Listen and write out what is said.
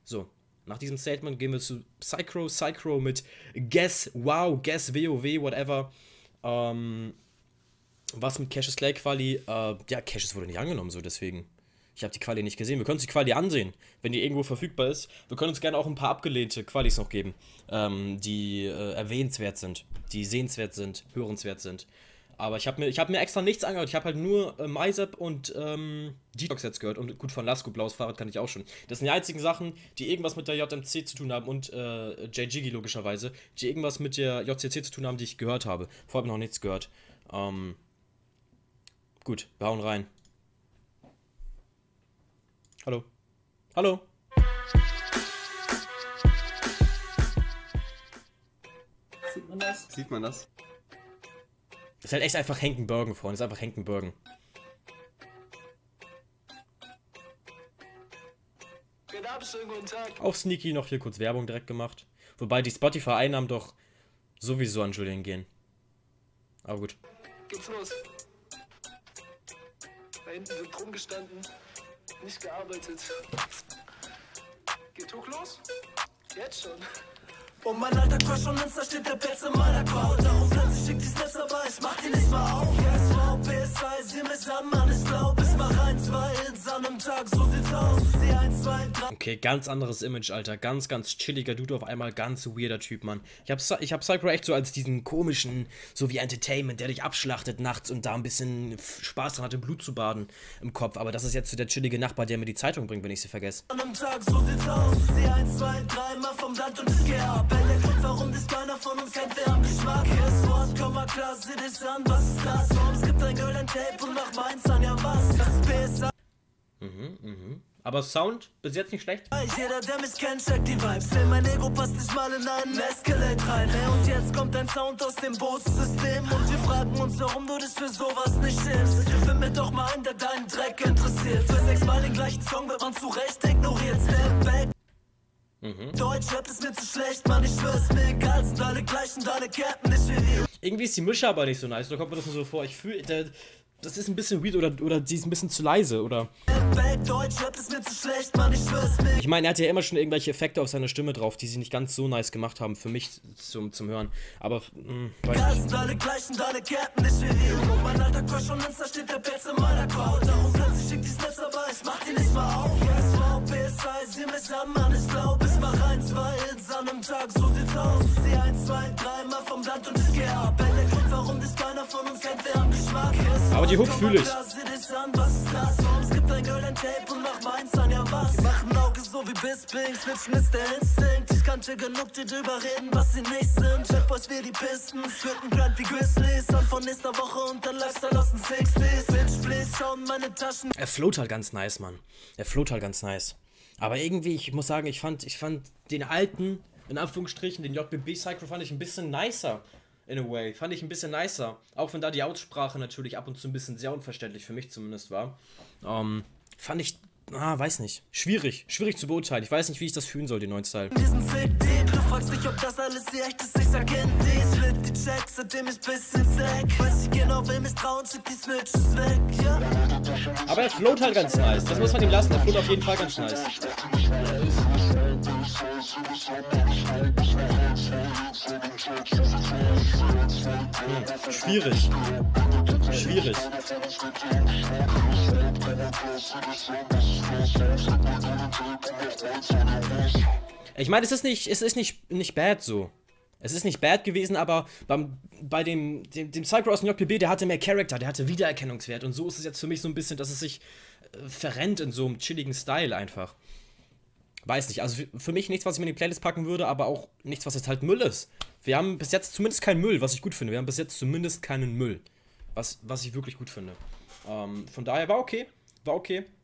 So, nach diesem Statement gehen wir zu Psychro mit Guess, wow, Guess, WoW, whatever. Was mit Cassius Clay Quali? Ja, Cassius wurde nicht angenommen, so deswegen. Ich habe die Quali nicht gesehen. Wir können uns die Quali ansehen, wenn die irgendwo verfügbar ist. Wir können uns gerne auch ein paar abgelehnte Qualis noch geben, die erwähnenswert sind, die sehenswert sind, hörenswert sind. Aber ich hab mir extra nichts angehört. Ich habe halt nur MyZap und Detox jetzt gehört. Und gut, von Lasko, blaues Fahrrad kann ich auch schon. Das sind die einzigen Sachen, die irgendwas mit der JMC zu tun haben und JGigi logischerweise, die irgendwas mit der JCC zu tun haben, die ich gehört habe. Vorher noch nichts gehört. Gut, wir hauen rein. Hallo. Hallo. Sieht man das? Sieht man das? Ist halt echt einfach Henkenbergen vorne. Ist einfach Henkenbergen. Auf Sneaky noch hier kurz Werbung direkt gemacht. Wobei die Spotify-Einnahmen doch sowieso an Julian gehen. Aber gut. Geht's los. Da hinten sind rumgestanden, nicht gearbeitet. Geht Tuch los? Jetzt schon. Und mein alter Crush und Insta steht der Betz in meiner Crowd. Darum plötzlich schickt die Snaps, aber ich mach die nicht mal auf. Yes, wow, PS2, sieh mich an, Mann, ich glaub, ich mach 1, 2 Hits an einem Tag, so sieht's aus. Sie 1, 2, 3. Okay, ganz anderes Image, Alter. Ganz chilliger Dude, auf einmal ganz weirder Typ, Mann. Ich hab Psycho echt so als diesen komischen, so wie Entertainment, der dich abschlachtet nachts und da ein bisschen Spaß dran hat, im Blut zu baden im Kopf. Aber das ist jetzt so der chillige Nachbar, der mir die Zeitung bringt, wenn ich sie vergesse. An einem Tag, so sieht's aus. Sie 1, 2, 3 Mal vom Land und ich geh ab. Der Grund, warum dich keiner von uns kennt, wer am Geschmack ist. Wort, komm mal klar, sieh dich an, was ist das? Warum es gibt ein Girl, ein Tape und mach meins an, ja was? Das ist PSA. Aber Sound bis jetzt nicht schlecht. Jeder, der mich kennt, checkt die Vibes. Denn mein Ego passt nicht mal in einen Escalate rein. Hey, und jetzt kommt ein Sound aus dem Bose-System. Und wir fragen uns, warum du dich für sowas nicht schämst. Find mir doch mal einen, der deinen Dreck interessiert. Für 6 Mal den gleichen Song wird man zu Recht ignoriert. Step back. Deutsch Rap ist mir zu schlecht, Mann, ich schwör's mir egal, sind alle gleich und alle Captain, ich will hier. Irgendwie ist die Mische aber nicht so nice, da kommt mir das nur so vor. Ich fühle, das ist ein bisschen weird oder sie ist ein bisschen zu leise, oder? Deutsch Rap ist mir zu schlecht, Mann, ich schwör's mir. Ich meine, er hatte ja immer schon irgendwelche Effekte auf seiner Stimme drauf, die sie nicht ganz so nice gemacht haben, für mich zum Hören. Aber, weiß nicht. Sind alle gleich und alle Captain, ich will hier. Und mein alter Crush und Insta steht der Betz in meiner Crowd. Darum plötzlich schickt die Snaps, aber ich mach die nicht mal auf. Yes, wow, PS2, sieh mich an, Mann, ich glaub, ich mach 1, 2 Hits an einem Tag, so sieht's aus. Sie 1, 2, 3 Mal vom Land und ich geh ab. Der Grund, warum dich keiner von uns kennt, wer am Geschmack ist. Aber die Hook fühle ich. Sieh dich an, was ist das? Warum es gibt ein Girl, ein Tape und mach meins an, ja was? Die machen Auge so wie Bisping, Snitchen ist der Instinkt. Ich kannte genug, die drüber reden, was sie nicht sind. Chatboys wie die Pistons, führten Grand wie Grizzlies. Und von nächster Woche und dann Lifestyle aus den 60s. Bitch, please, schau in meine Taschen. Er float halt ganz nice, Mann. Er float halt ganz nice. Aber irgendwie, ich muss sagen, ich fand den alten, in Anführungsstrichen, den JBB Psycho fand ich ein bisschen nicer. In a way. Fand ich ein bisschen nicer. Auch wenn da die Aussprache natürlich ab und zu ein bisschen sehr unverständlich, für mich zumindest war. Fand ich, weiß nicht. Schwierig zu beurteilen. Ich weiß nicht, wie ich das fühlen soll, den neuen Style. Diesen Fick, du fragst dich, ob das alles hier echt ist, ich sag dies. Mit die Checks, seitdem ich bisschen sack. Weiß ich genau, wem ich trau und schick die Snitches weg, ja. Aber er float halt ganz nice. Das muss man ihm lassen. Er float auf jeden Fall ganz nice. Schwierig. Ich meine, es ist nicht bad so. Es ist nicht bad gewesen, aber bei dem Psycho aus dem JPB, der hatte mehr Charakter, der hatte Wiedererkennungswert. Und so ist es jetzt für mich so ein bisschen, dass es sich verrennt in so einem chilligen Style einfach. Weiß nicht, also für mich nichts, was ich mir in die Playlist packen würde, aber auch nichts, was jetzt halt Müll ist. Wir haben bis jetzt zumindest keinen Müll, was ich gut finde. Wir haben bis jetzt zumindest keinen Müll, was ich wirklich gut finde. Von daher war okay.